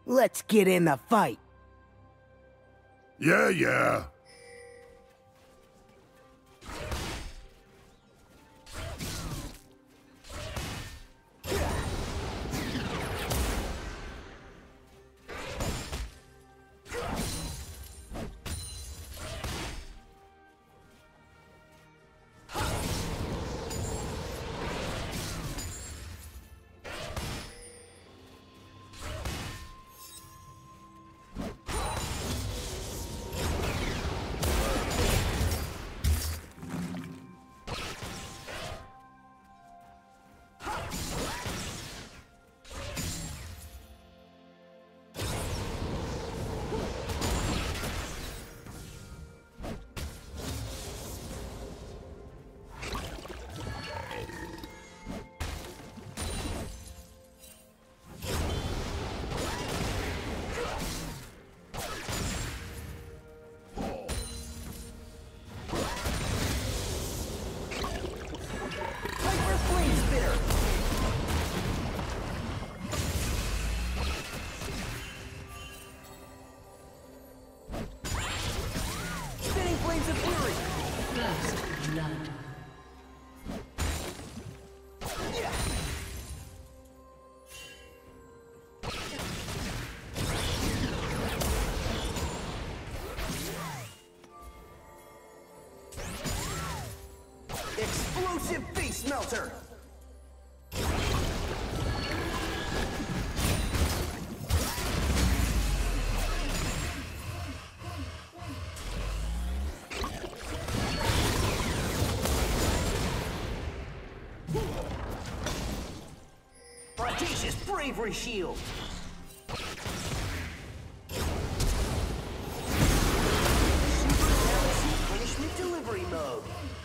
Let's get in the fight. Yeah. Explosive face melter! Audacious bravery shield! Super Galaxy punishment delivery mode!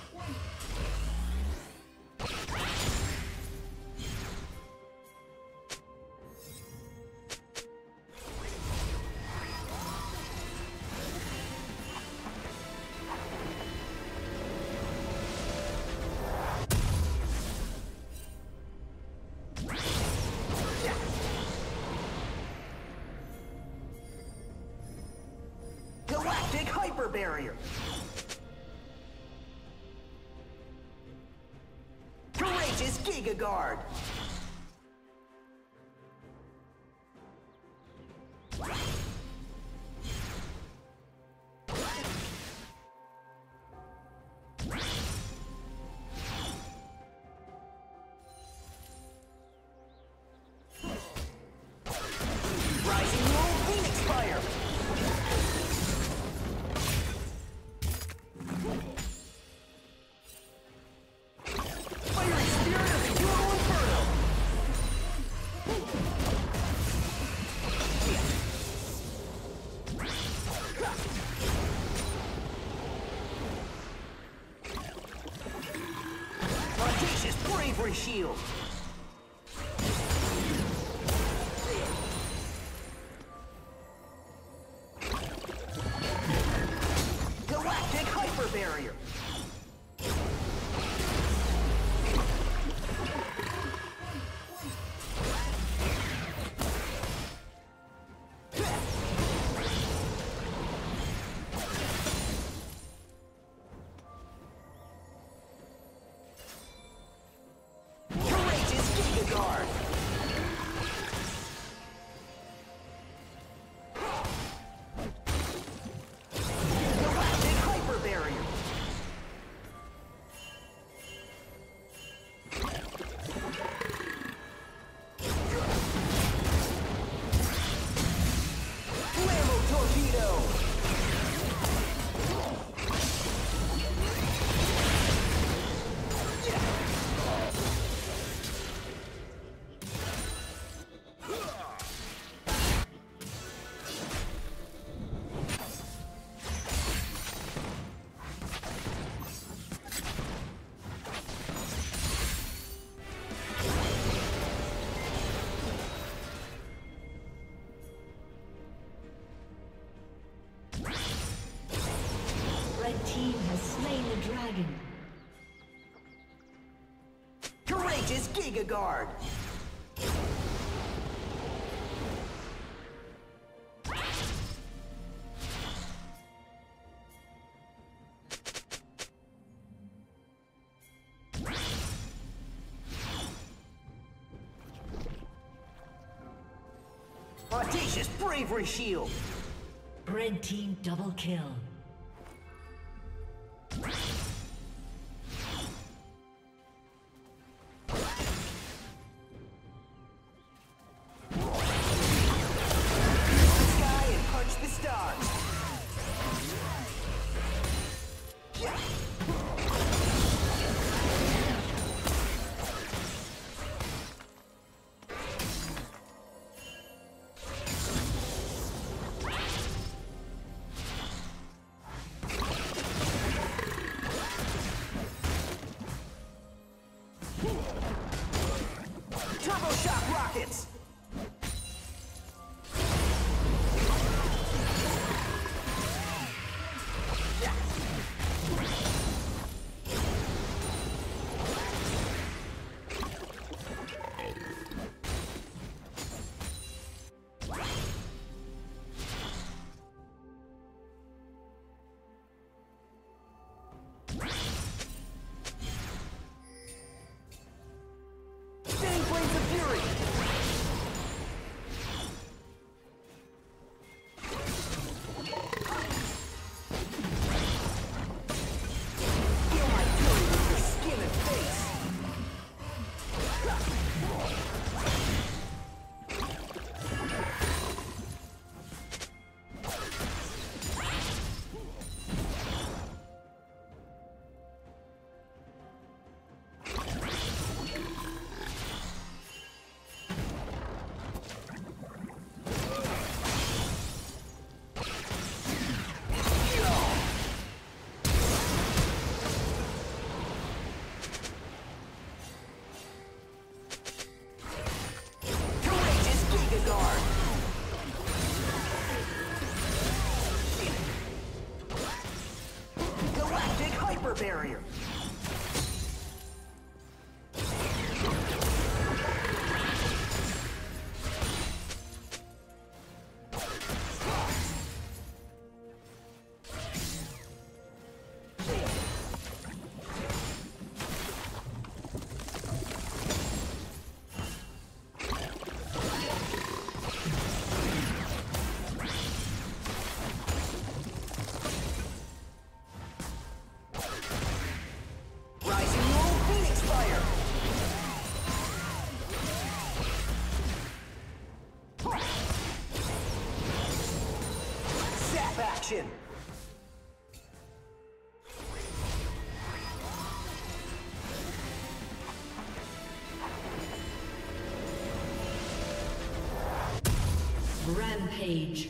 Galactic hyper barrier. Courageous Giga Guard. Rising Roll Phoenix Fire. Fiery Spirit of the Euro Inferno! Audacious Bravery Shield! Galactic Hyper Barrier! Courageous Giga Guard! Galactic Hyper Barrier! Flammo Torpedo! Red team has slain the dragon. Courageous Giga Guard! Audacious bravery shield. Red team double kill. Sky and punch the stars. Turbo shock rockets. Spinning flames of fury. Feel my fury with your skin and face. Courageous Giga Guard. Galactic Hyper Barrier. Rising Roll Phoenix Fire. Zap action. Rampage.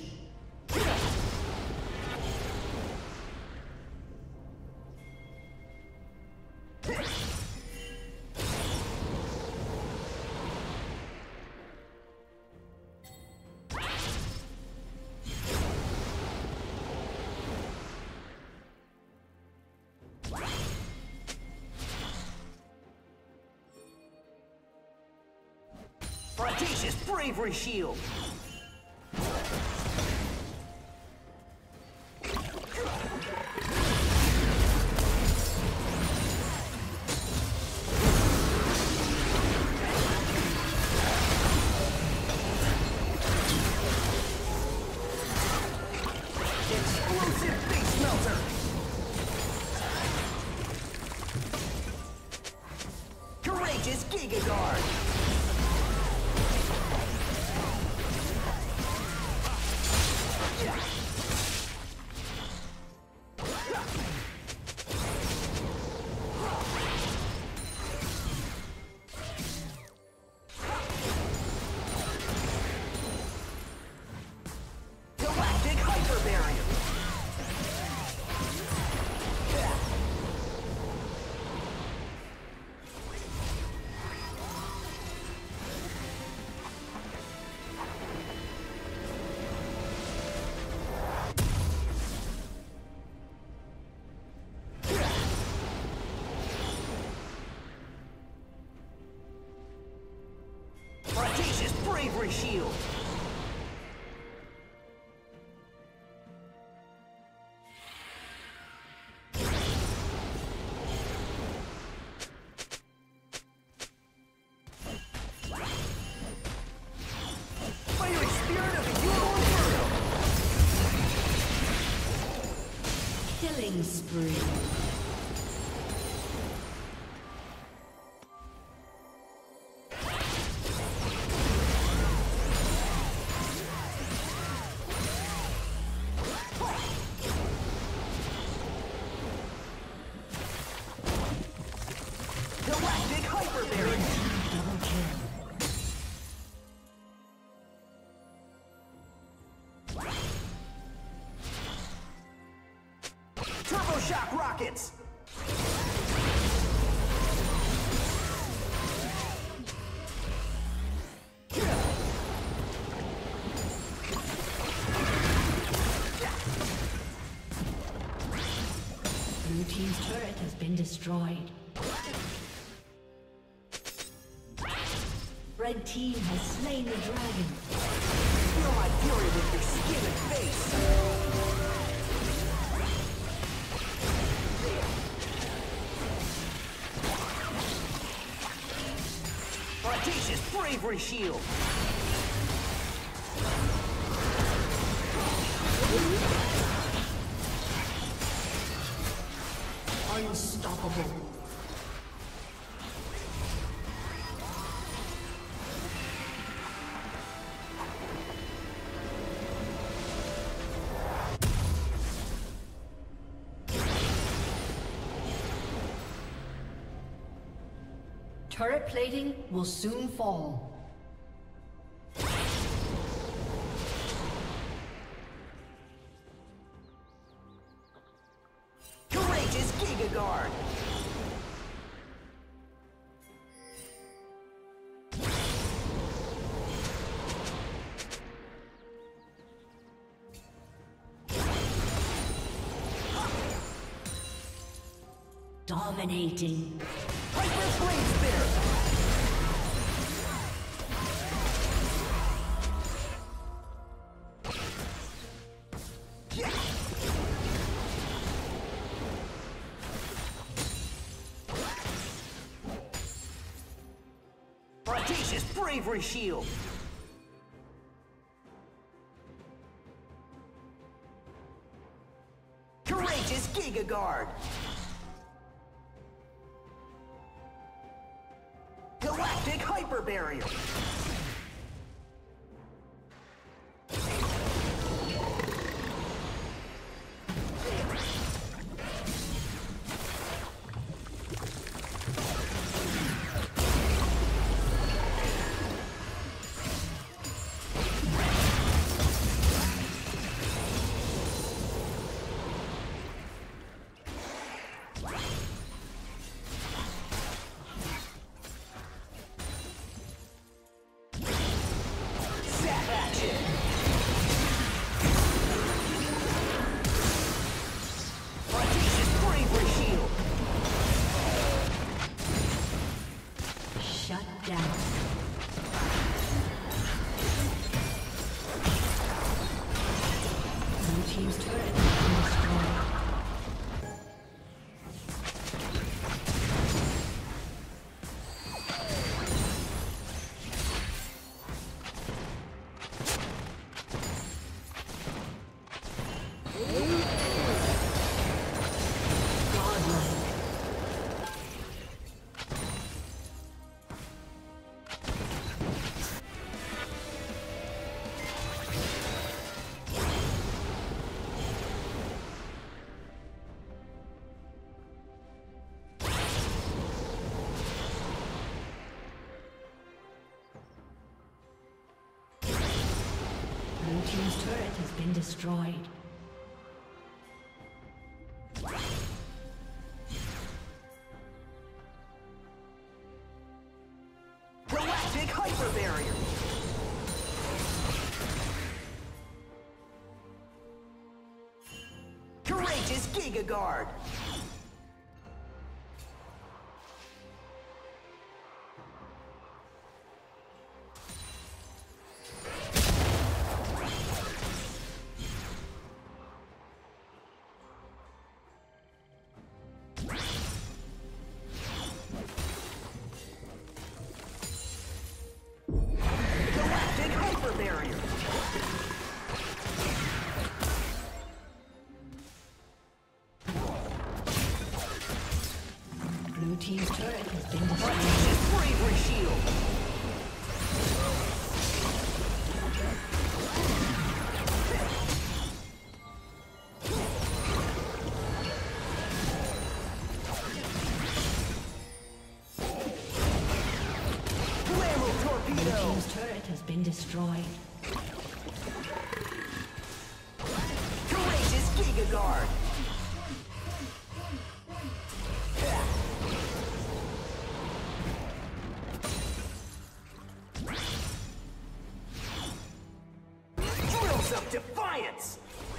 Audacious bravery shield. Explosive face melter. Courageous Giga Guard. Galactic Hyper Barrier. Audacious bravery shield. Fiery Spirit of Killing spree. Shock rockets! Blue team's turret has been destroyed. Red team has slain the dragon. Feel my fury with your skin and face! Audacious bravery shield! Unstoppable. Turret plating will soon fall. Courageous Giga Guard! Dominating. Hyper Flame Spitter! Audacious bravery shield! Courageous Giga Guard! Galactic Hyper Barrier! Blue team's turret has been destroyed. Galactic Hyper Barrier! Courageous Giga Guard! team's turret has been destroyed. Bravery shield! Blue team's turret has been destroyed. Courageous Giga Guard! Drills of defiance!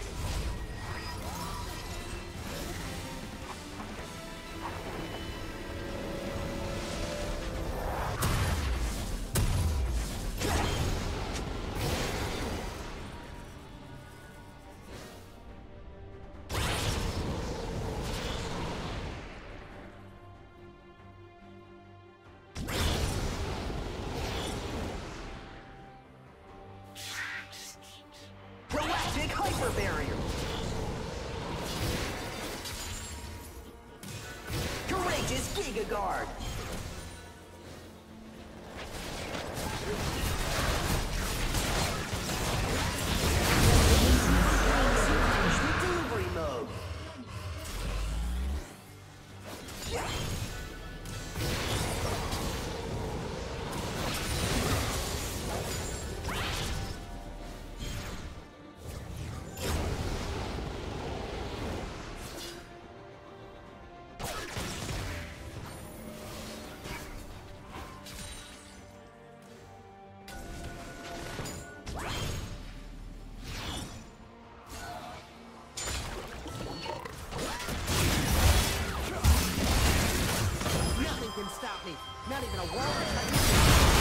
Galactic Hyper Barrier! Courageous Giga Guard! Delivery mode! Nothing can stop me. Not even a wall.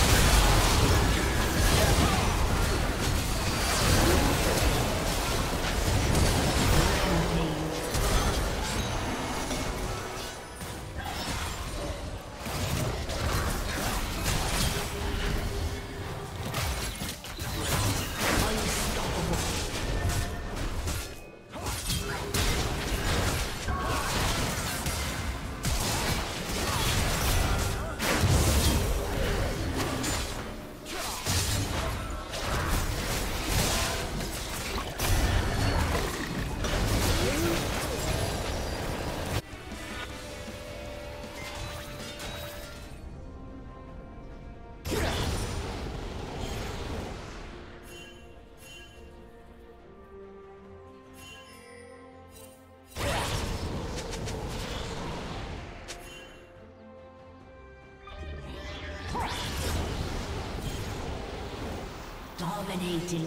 Dominating.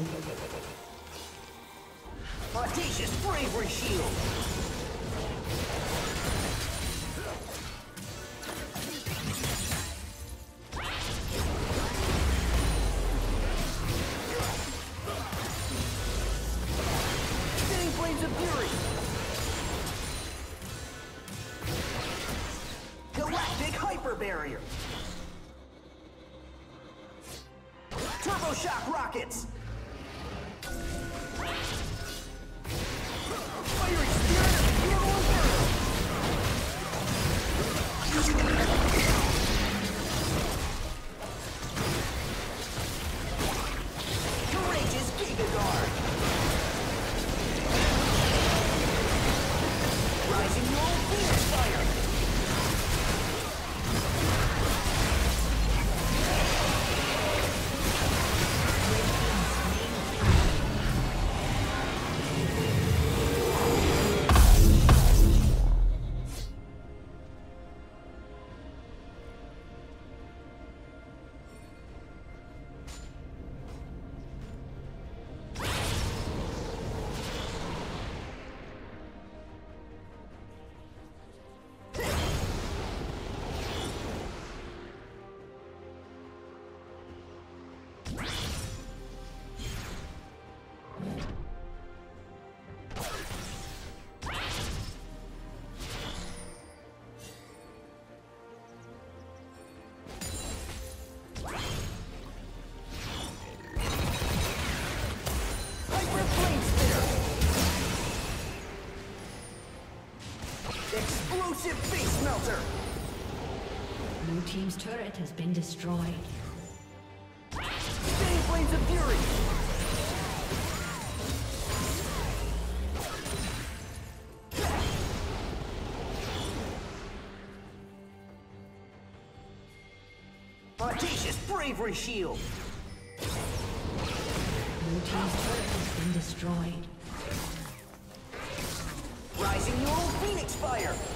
Audacious Bravery Shield! Spinning Flames of Fury! Galactic Hyper Barrier! Turbo Shock Rockets! Fiery Spirit of Funeral Courageous Giga Guard! Rising Roll Phoenix Fire! Explosive Face Melter! Blue team's turret has been destroyed. Spinning flames of fury! Audacious bravery shield! Blue team's turret has been destroyed. Rising neural phoenix fire!